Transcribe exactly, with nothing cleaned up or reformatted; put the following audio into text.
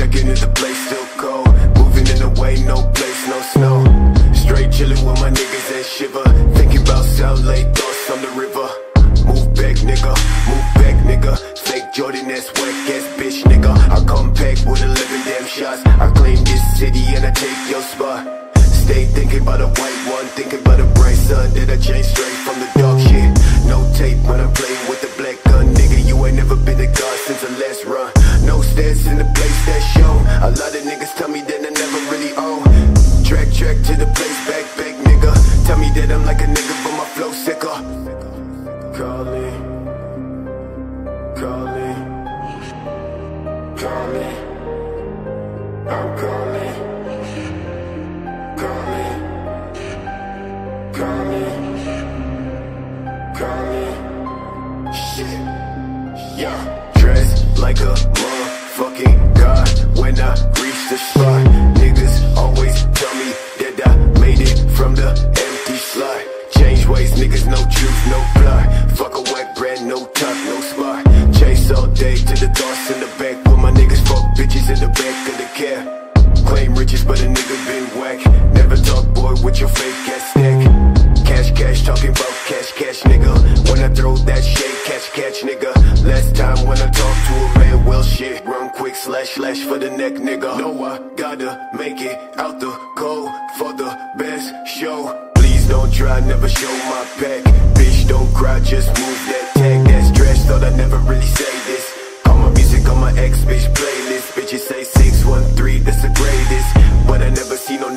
checking if the place still cold. Moving in a way, no place, no snow. Straight chilling with my niggas that shiver. Thinking about South Lake, thoughts on the river. Move back, nigga, move back, nigga. Fake Jordan, that's whack ass bitch, nigga. I come back with eleven damn shots. I claim this city and I take your spot. Stay thinking about a white one, thinking about a bright sun that I changed straight from the dog shit. No tape when I'm playing with the black gun, nigga. You ain't never been a god since the last run. No stats in the place that show. A lot of niggas tell me that I never really own. Track, track to the place, back, back, nigga. Tell me that I'm like a nigga, but my flow sicker. Calling, calling, calling. I'm calling, calling, calling, calling. Shit, yeah. Dressed like a motherfucking god when I reach the spot. Niggas always tell me that I made it from the empty slot. Change ways, niggas, no truth, no plot. Fuck a whack brand, no top, no spot. Chase all day to the thoughts in the back. With my niggas, fuck bitches in the back of the cab. Claim riches, but a nigga been whack. Never talk, boy, with your fake ass stack. Cash, cash, talking about cash, cash, nigga. When I throw that shade, catch, catch, nigga. Last time when I talk to a man, well, shit. Run quick, slash, slash for the neck, nigga. No, I gotta make it out the cold for the best show. Please don't try, never show my back. Bitch, don't cry, just move that tag. That's trash, thought I never really say this. All my music on my ex bitch playlist. Bitches say six one three, that's the greatest. But I never see no